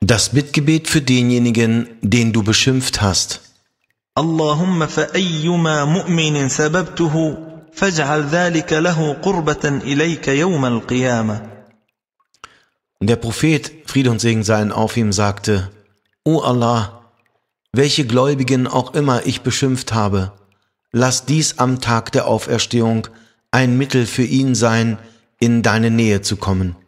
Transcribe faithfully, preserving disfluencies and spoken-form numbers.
Das Bittgebet für denjenigen, den du beschimpft hast. اللهم فأيما مؤمن سببته فاجعل ذلك له قربة إليك يوم القيامة. Der Prophet, Friede und Segen seien auf ihm, sagte: O Allah, welche Gläubigen auch immer ich beschimpft habe, lass dies am Tag der Auferstehung ein Mittel für ihn sein, in deine Nähe zu kommen.